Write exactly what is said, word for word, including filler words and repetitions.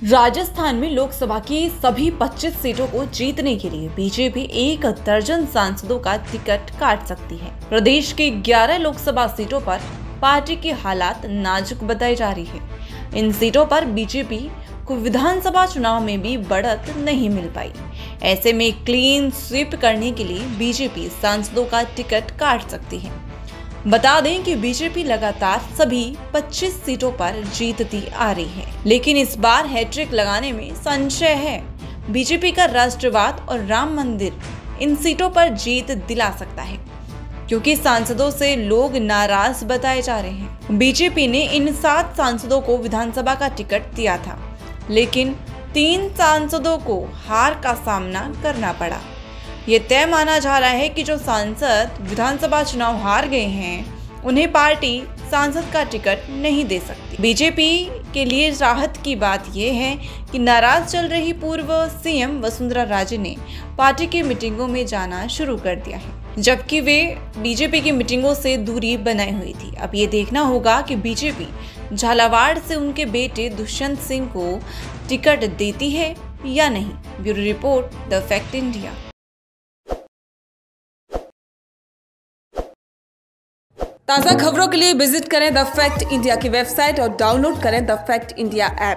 राजस्थान में लोकसभा की सभी पच्चीस सीटों को जीतने के लिए बीजेपी एक दर्जन सांसदों का टिकट काट सकती है। प्रदेश के ग्यारह लोकसभा सीटों पर पार्टी के हालात नाजुक बताई जा रही है। इन सीटों पर बीजेपी को विधानसभा चुनाव में भी बढ़त नहीं मिल पाई। ऐसे में क्लीन स्वीप करने के लिए बीजेपी सांसदों का टिकट काट सकती है। बता दें कि बीजेपी लगातार सभी पच्चीस सीटों पर जीतती आ रही है, लेकिन इस बार हैट्रिक लगाने में संशय है। बीजेपी का राष्ट्रवाद और राम मंदिर इन सीटों पर जीत दिला सकता है, क्योंकि सांसदों से लोग नाराज बताए जा रहे हैं। बीजेपी ने इन सात सांसदों को विधानसभा का टिकट दिया था, लेकिन तीन सांसदों को हार का सामना करना पड़ा। ये तय माना जा रहा है कि जो सांसद विधानसभा चुनाव हार गए हैं, उन्हें पार्टी सांसद का टिकट नहीं दे सकती। बीजेपी के लिए राहत की बात यह है कि नाराज चल रही पूर्व सीएम वसुंधरा राजे ने पार्टी की मीटिंगों में जाना शुरू कर दिया है, जबकि वे बीजेपी की मीटिंगों से दूरी बनाई हुई थी। अब ये देखना होगा कि बीजेपी झालावाड़ से उनके बेटे दुष्यंत सिंह को टिकट देती है या नहीं। Bureau report, the fact India. ताज़ा खबरों के लिए विजिट करें द फैक्ट इंडिया की वेबसाइट और डाउनलोड करें द फैक्ट इंडिया ऐप।